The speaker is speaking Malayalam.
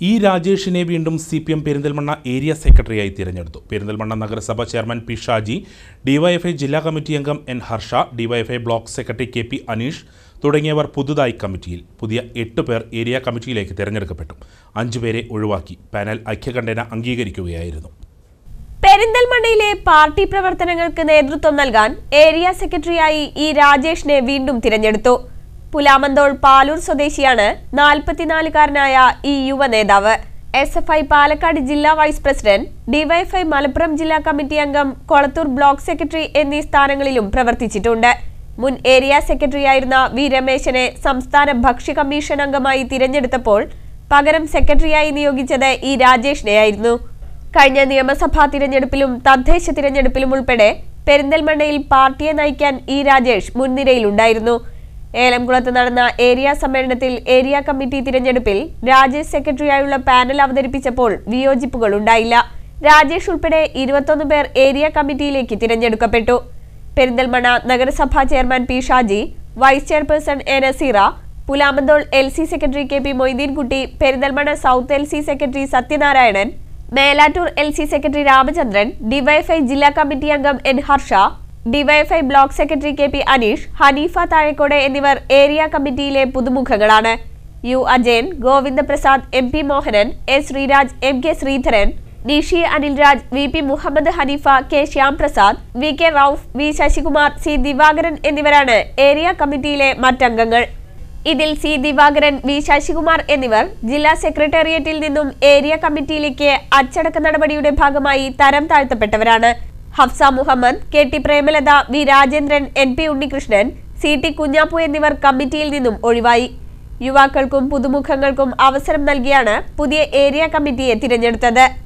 ഇ രാജേഷിനെ വീണ്ടും സിപിഎം പെരിന്തൽമണ്ണ ഏരിയ സെക്രട്ടറിയായി തിരഞ്ഞെടുത്തു. പെരിന്തൽമണ്ണ നഗരസഭ ചെയർമാൻ പി ഷാജി, ഡിവൈഎഫ്ഐ ജില്ലാ കമ്മിറ്റി അംഗം N Harsha, DYFI block secretary K P Aneesh തുടങ്ങിയവർ പുതുതായി കമ്മിറ്റിയിൽ. പുതിയ 8 പേർ ഏരിയ കമ്മിറ്റിയിലേക്ക് തിരഞ്ഞെടുക്കപ്പെട്ടു. 5 പേരെ ഒഴിവാക്കി. പാനൽ ഐക്യകണ്ഠേന അംഗീകരിക്കുകയായിരുന്നു. പെരിന്തൽമണ്ണയിലെ പാർട്ടി പ്രവർത്തനങ്ങൾക്ക് നേതൃത്വം നൽകാൻ ഏരിയ സെക്രട്ടറിയായി ഇ രാജേഷിനെ വീണ്ടും തിരഞ്ഞെടുത്തു. പുലാമന്തോൾ പാലൂർ സ്വദേശിയാണ് 44-കാരനായ ഈ യുവ നേതാവ്. SFI പാലക്കാട് ജില്ലാ വൈസ് പ്രസിഡന്റ്, ഡിവൈഎഫ്ഐ മലപ്പുറം ജില്ലാ കമ്മിറ്റി അംഗം, കൊളത്തൂർ ബ്ലോക്ക് സെക്രട്ടറി എന്നീ സ്ഥാനങ്ങളിലും പ്രവർത്തിച്ചിട്ടുണ്ട്. മുൻ ഏരിയ സെക്രട്ടറിയായിരുന്ന വി രമേശനെ സംസ്ഥാന ഭക്ഷ്യ കമ്മീഷൻ അംഗമായി തിരഞ്ഞെടുത്തപ്പോൾ പകരം സെക്രട്ടറിയായി നിയോഗിച്ചത് ഇ രാജേഷിനെയായിരുന്നു. കഴിഞ്ഞ നിയമസഭാ തിരഞ്ഞെടുപ്പിലും തദ്ദേശ തിരഞ്ഞെടുപ്പിലും ഉൾപ്പെടെ പെരിന്തൽമണ്ണയിൽ പാർട്ടിയെ നയിക്കാൻ ഇ രാജേഷ് മുൻനിരയിലുണ്ടായിരുന്നു. ഏലംകുളത്ത് നടന്ന ഏരിയ സമ്മേളനത്തിൽ ഏരിയ കമ്മിറ്റി തിരഞ്ഞെടുപ്പിൽ രാജേഷ് സെക്രട്ടറിയായുള്ള പാനൽ അവതരിപ്പിച്ചപ്പോൾ വിയോജിപ്പുകൾ ഉണ്ടായില്ല. രാജേഷ് ഉൾപ്പെടെ 21 പേർ ഏരിയ കമ്മിറ്റിയിലേക്ക് തിരഞ്ഞെടുക്കപ്പെട്ടു. പെരിന്തൽമണ്ണ നഗരസഭാ chairman P Shaji, vice chairperson A Naseera, Pulamanthole LC secretary K P Moideenkutty, Perinthalmanna south LC secretary Sathyanarayanan, Melattur LC secretary Ramachandran, DYFI ജില്ലാ കമ്മിറ്റി അംഗം N Harsha, DYFI block secretary K P Aneesh, Haneefa Thazhekode എന്നിവർ ഏരിയ കമ്മിറ്റിയിലെ പുതുമുഖങ്ങളാണ്. U Ajayan, Govindaprasad, MP Mohanan, S Sreeraj, MK Sreedharan, Nishi Anilraj, VP Muhammad Haneefa, K Shyamprasad, VK Rauf, V Sasikumar, C Divakaran എന്നിവരാണ് ഏരിയ കമ്മിറ്റിയിലെ മറ്റംഗങ്ങൾ. ഇതിൽ C ദിവാകരൻ, V ശശികുമാർ എന്നിവർ ജില്ലാ സെക്രട്ടേറിയറ്റിൽ നിന്നും ഏരിയ കമ്മിറ്റിയിലേക്ക് അച്ചടക്ക നടപടിയുടെ ഭാഗമായി തരം താഴ്ത്തപ്പെട്ടവരാണ്. Hafsa Muhammad, KT Premalatha, V Rajendran, NP Unnikrishnan, CT Kunjappu എന്നിവർ കമ്മിറ്റിയിൽ നിന്നും ഒഴിവായി. യുവാക്കൾക്കും പുതുമുഖങ്ങൾക്കും അവസരം നൽകിയാണ് പുതിയ ഏരിയ കമ്മിറ്റിയെ തിരഞ്ഞെടുത്തത്.